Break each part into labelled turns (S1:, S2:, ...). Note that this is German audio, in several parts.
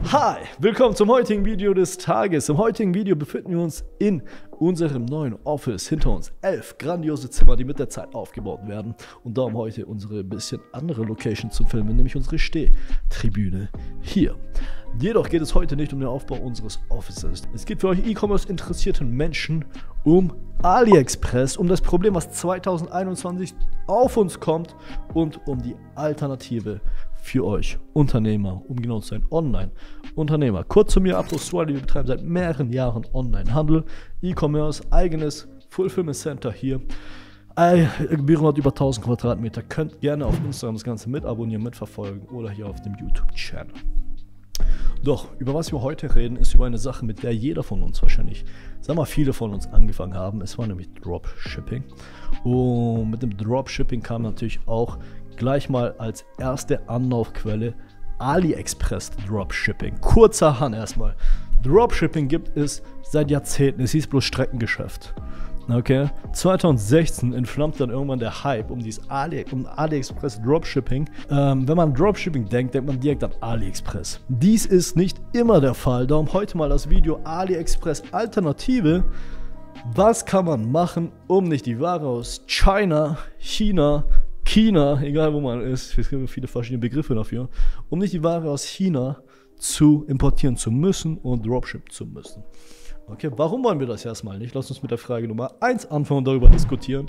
S1: Hi, willkommen zum heutigen Video des Tages. Im heutigen Video befinden wir uns in unserem neuen Office. Hinter uns 11 grandiose Zimmer, die mit der Zeit aufgebaut werden. Und darum heute unsere bisschen andere Location zu filmen, nämlich unsere Stehtribüne hier. Jedoch geht es heute nicht um den Aufbau unseres Offices. Es geht für euch E-Commerce interessierten Menschen um AliExpress, um das Problem, was 2021 auf uns kommt und um die Alternative für euch Unternehmer, um genau zu sein, Online-Unternehmer. Kurz zu mir, Abdo Swali, wir betreiben seit mehreren Jahren Online-Handel, E-Commerce, eigenes Fulfillment Center hier. Büro hat über 1000 Quadratmeter. Könnt gerne auf Instagram das Ganze mit abonnieren, mitverfolgen oder hier auf dem YouTube-Channel. Doch, über was wir heute reden, ist über eine Sache, mit der jeder von uns wahrscheinlich, sagen wir viele von uns angefangen haben. Es war nämlich Dropshipping. Und mit dem Dropshipping kam natürlich auch gleich mal als erste Anlaufquelle AliExpress Dropshipping. Kurzerhand erstmal. Dropshipping gibt es seit Jahrzehnten. Es hieß bloß Streckengeschäft. Okay, 2016 entflammt dann irgendwann der Hype um dieses AliExpress Dropshipping. Wenn man an Dropshipping denkt, denkt man direkt an AliExpress. Dies ist nicht immer der Fall, darum heute mal das Video AliExpress Alternative. Was kann man machen, um nicht die Ware aus China, China, egal wo man ist, es gibt viele verschiedene Begriffe dafür, um nicht die Ware aus China zu importieren zu müssen und dropshippen zu müssen. Okay, warum wollen wir das erstmal nicht? Lass uns mit der Frage Nummer 1 anfangen und darüber diskutieren.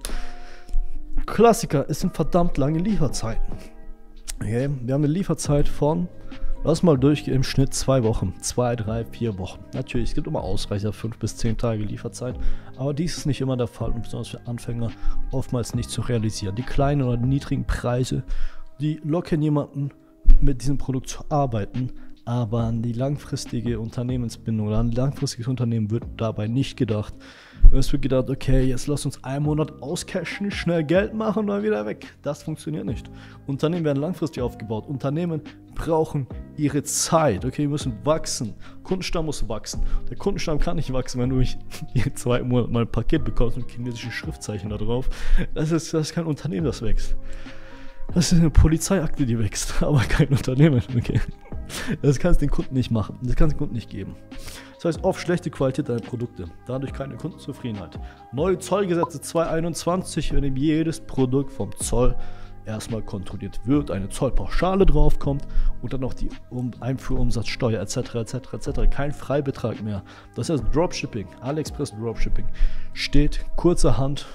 S1: Klassiker, es sind verdammt lange Lieferzeiten. Okay, wir haben eine Lieferzeit von, lass mal durchgehen, im Schnitt 2 Wochen, 2, 3, 4 Wochen. Natürlich, es gibt immer Ausreicher, 5 bis 10 Tage Lieferzeit, aber dies ist nicht immer der Fall und besonders für Anfänger oftmals nicht zu realisieren. Die kleinen oder niedrigen Preise, die locken jemanden mit diesem Produkt zu arbeiten, aber an die langfristige Unternehmensbindung oder an ein langfristiges Unternehmen wird dabei nicht gedacht. Es wird gedacht, okay, jetzt lass uns einen Monat auscashen, schnell Geld machen und dann wieder weg. Das funktioniert nicht. Unternehmen werden langfristig aufgebaut. Unternehmen brauchen ihre Zeit. Okay, wir müssen wachsen. Kundenstamm muss wachsen. Der Kundenstamm kann nicht wachsen, wenn du jeden zweiten Monat mal ein Paket bekommst mit chinesischen Schriftzeichen da drauf. Das ist kein Unternehmen, das wächst. Das ist eine Polizeiakte, die wächst, aber kein Unternehmen. Okay. Das kannst du den Kunden nicht machen. Das kannst du den Kunden nicht geben. Das heißt, oft schlechte Qualität deiner Produkte. Dadurch keine Kundenzufriedenheit. Neue Zollgesetze 2021, in dem jedes Produkt vom Zoll erstmal kontrolliert wird, eine Zollpauschale draufkommt und dann noch die Einfuhrumsatzsteuer etc. Kein Freibetrag mehr. Das heißt, Dropshipping, AliExpress Dropshipping steht kurzerhand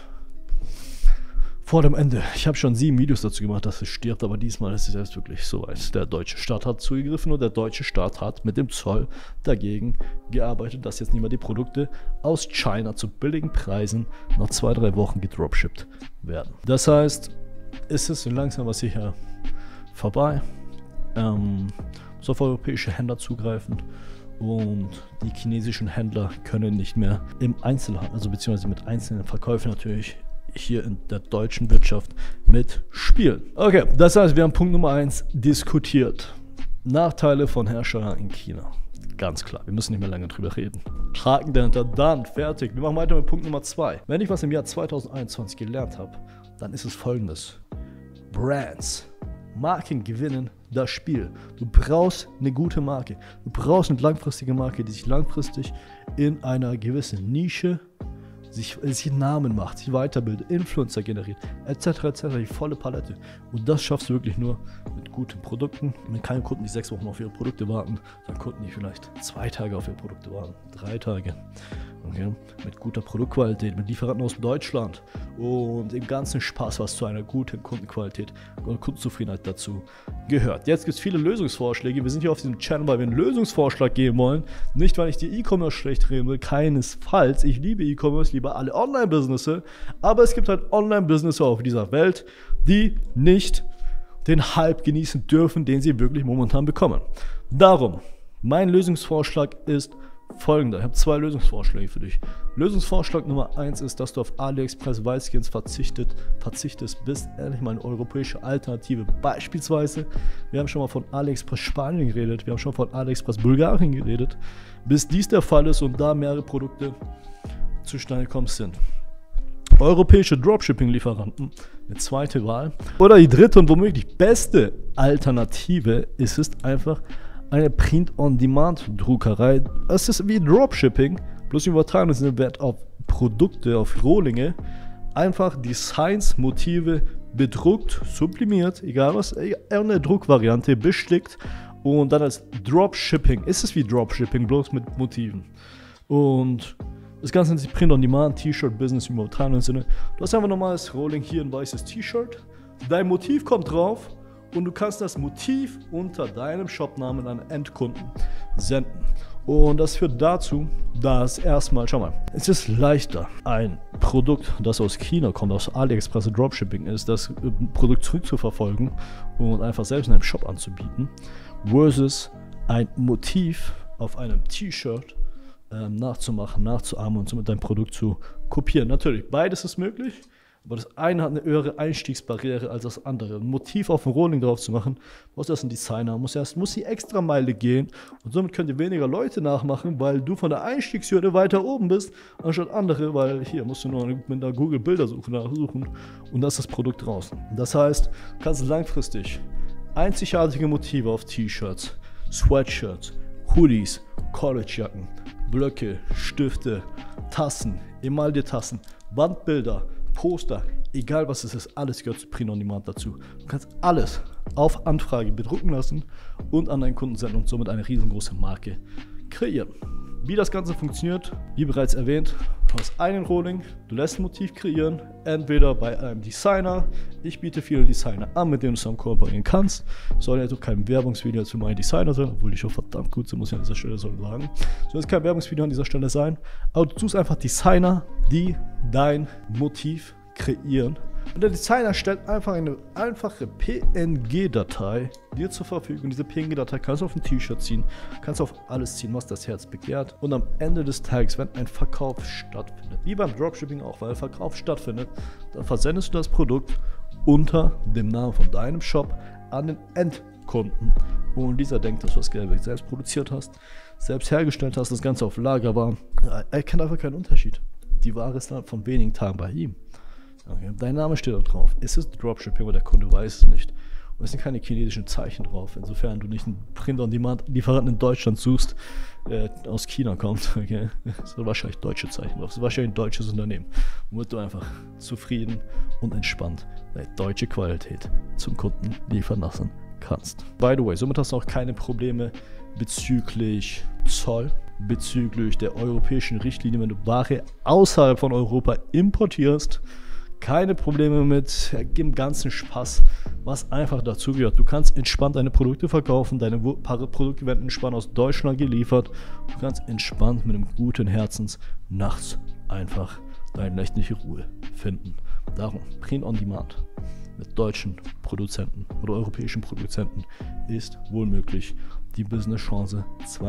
S1: vor dem Ende. Ich habe schon 7 Videos dazu gemacht, dass es stirbt, aber diesmal ist es erst wirklich soweit. Der deutsche Staat hat zugegriffen und der deutsche Staat hat mit dem Zoll dagegen gearbeitet, dass jetzt nicht mehr die Produkte aus China zu billigen Preisen nach 2, 3 Wochen gedropshippt werden. Das heißt, es ist langsam aber sicher vorbei. So auf europäische Händler zugreifen und die chinesischen Händler können nicht mehr im Einzelhandel, also beziehungsweise mit einzelnen Verkäufen natürlich hier in der deutschen Wirtschaft mitspielen. Okay, das heißt, wir haben Punkt Nummer 1 diskutiert. Nachteile von Herstellern in China. Ganz klar, wir müssen nicht mehr lange drüber reden. Haken dahinter, dann, fertig. Wir machen weiter mit Punkt Nummer 2. Wenn ich was im Jahr 2021 gelernt habe, dann ist es folgendes. Brands. Marken gewinnen das Spiel. Du brauchst eine gute Marke. Du brauchst eine langfristige Marke, die sich langfristig in einer gewissen Nische sich einen Namen macht, sich weiterbildet, Influencer generiert, etc., die volle Palette. Und das schaffst du wirklich nur mit guten Produkten. Wenn keine Kunden, die 6 Wochen auf ihre Produkte warten, dann Kunden, die vielleicht 2 Tage auf ihre Produkte warten, 3 Tage. Okay. Mit guter Produktqualität, mit Lieferanten aus Deutschland und dem ganzen Spaß, was zu einer guten Kundenqualität und Kundenzufriedenheit dazu gehört. Jetzt gibt es viele Lösungsvorschläge. Wir sind hier auf diesem Channel, weil wir einen Lösungsvorschlag geben wollen. Nicht, weil ich die E-Commerce schlecht reden will, keinesfalls. Ich liebe E-Commerce, liebe alle Online-Businesses, aber es gibt halt Online-Businesses auf dieser Welt, die nicht den Hype genießen dürfen, den sie wirklich momentan bekommen. Darum, mein Lösungsvorschlag ist folgender. Ich habe 2 Lösungsvorschläge für dich. Lösungsvorschlag Nummer 1 ist, dass du auf AliExpress weitgehend verzichtest, bis endlich mal eine europäische Alternative. Beispielsweise, wir haben schon mal von AliExpress Spanien geredet, wir haben schon von AliExpress Bulgarien geredet, bis dies der Fall ist und da mehrere Produkte zustande gekommen sind. Europäische Dropshipping-Lieferanten, eine zweite Wahl. Oder die dritte und womöglich beste Alternative ist es einfach, eine Print-on-Demand-Druckerei. Es ist wie Dropshipping, bloß übertragen ist der Wert auf Produkte, auf Rohlinge. Einfach Designs, Motive bedruckt, sublimiert, egal was, eine Druckvariante bestickt und dann als Dropshipping. Ist es wie Dropshipping, bloß mit Motiven. Und das Ganze nennt sich Print-on-Demand, T-Shirt-Business im übertragenen Sinne. Du hast einfach normales Rolling, hier ein weißes T-Shirt. Dein Motiv kommt drauf und du kannst das Motiv unter deinem Shopnamen an Endkunden senden. Und das führt dazu, dass erstmal, schau mal, es ist leichter, ein Produkt, das aus China kommt, aus AliExpress und Dropshipping ist, das Produkt zurückzuverfolgen und einfach selbst in einem Shop anzubieten, versus ein Motiv auf einem T-Shirt nachzumachen, nachzuahmen und somit dein Produkt zu kopieren. Natürlich, beides ist möglich, aber das eine hat eine höhere Einstiegsbarriere als das andere. Ein Motiv auf dem Rolling drauf zu machen, muss erst ein Designer, muss die extra Meile gehen und somit könnt ihr weniger Leute nachmachen, weil du von der Einstiegshürde weiter oben bist, anstatt andere, weil hier musst du nur mit der Google Bildersuche nachsuchen und da ist das Produkt draußen. Das heißt, du kannst langfristig einzigartige Motive auf T-Shirts, Sweatshirts, Hoodies, Collegejacken, Blöcke, Stifte, Tassen, Emaille-Tassen, Wandbilder, Poster, egal was es ist, alles gehört zu Print-on-Demand dazu. Du kannst alles auf Anfrage bedrucken lassen und an deinen Kunden senden und somit eine riesengroße Marke kreieren. Wie das Ganze funktioniert, wie bereits erwähnt, du hast einen Rolling, du lässt ein Motiv kreieren, entweder bei einem Designer, ich biete viele Designer an, mit denen du zusammen kooperieren kannst, soll ja doch kein Werbungsvideo für meinen Designer sein, obwohl die schon verdammt gut sind, muss ich an dieser Stelle so sagen, soll es kein Werbungsvideo an dieser Stelle sein, aber du tust einfach Designer, die dein Motiv kreieren. Und der Designer stellt einfach eine einfache PNG-Datei dir zur Verfügung. Diese PNG-Datei kannst du auf ein T-Shirt ziehen, kannst du auf alles ziehen, was das Herz begehrt. Und am Ende des Tages, wenn ein Verkauf stattfindet, wie beim Dropshipping auch, weil ein Verkauf stattfindet, dann versendest du das Produkt unter dem Namen von deinem Shop an den Endkunden. Und dieser denkt, dass du das Geld selbst produziert hast, selbst hergestellt hast, das Ganze auf Lager war. Er kennt einfach keinen Unterschied. Die Ware ist dann von wenigen Tagen bei ihm. Okay. Dein Name steht da drauf. Ist es Dropshipping, aber der Kunde weiß es nicht. Und es sind keine chinesischen Zeichen drauf. Insofern du nicht einen Print-on-Demand-Lieferanten in Deutschland suchst, aus China kommt. Okay. Es sind wahrscheinlich deutsche Zeichen drauf. Es ist wahrscheinlich ein deutsches Unternehmen. Womit du einfach zufrieden und entspannt deine deutsche Qualität zum Kunden liefern lassen kannst. By the way, somit hast du auch keine Probleme bezüglich Zoll, bezüglich der europäischen Richtlinie, wenn du Ware außerhalb von Europa importierst. Keine Probleme mit dem ganzen Spaß, was einfach dazugehört. Du kannst entspannt deine Produkte verkaufen, deine Produkte werden entspannt aus Deutschland geliefert. Du kannst entspannt mit einem guten Herzens nachts einfach deine nächtliche Ruhe finden. Darum, Print-on-Demand mit deutschen Produzenten oder europäischen Produzenten ist wohl möglich. Die Business-Chance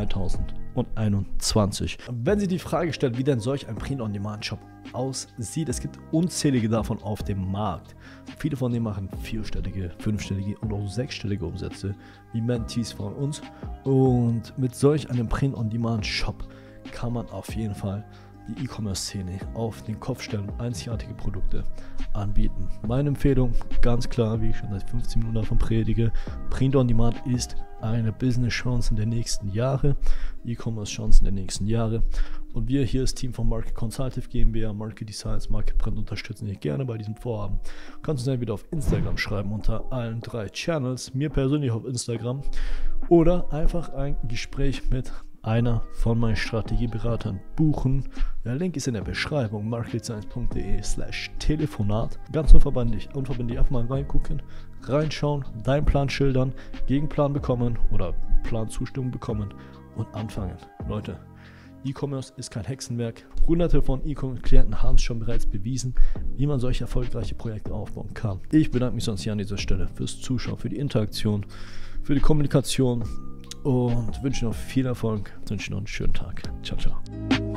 S1: 2021. Wenn Sie die Frage stellt, wie denn solch ein Print-on-Demand-Shop aussieht, es gibt unzählige davon auf dem Markt. Viele von denen machen vierstellige, fünfstellige und auch sechsstellige Umsätze, wie Mentees von uns. Und mit solch einem Print-on-Demand-Shop kann man auf jeden Fall die E-Commerce-Szene auf den Kopf stellen und einzigartige Produkte anbieten. Meine Empfehlung, ganz klar, wie ich schon seit 15 Minuten davon predige, Print-on-Demand ist eine Business-Chance der nächsten Jahre, E-Commerce-Chancen der nächsten Jahre. Und wir hier, das Team von Market Consultative GmbH, Market Designs, Market Print, unterstützen dich gerne bei diesem Vorhaben. Du kannst uns entweder auf Instagram schreiben unter allen 3 Channels, mir persönlich auf Instagram, oder einfach ein Gespräch mit einer von meinen Strategieberatern buchen. Der Link ist in der Beschreibung, marketscience.de/telefonat. Ganz unverbindlich einfach mal reingucken, reinschauen, deinen Plan schildern, Gegenplan bekommen oder Planzustimmung bekommen und anfangen. Leute, E-Commerce ist kein Hexenwerk. Hunderte von E-Commerce-Klienten haben es schon bereits bewiesen, wie man solche erfolgreiche Projekte aufbauen kann. Ich bedanke mich sonst hier an dieser Stelle fürs Zuschauen, für die Interaktion, für die Kommunikation und wünsche noch viel Erfolg, wünsche noch einen schönen Tag. Ciao, ciao.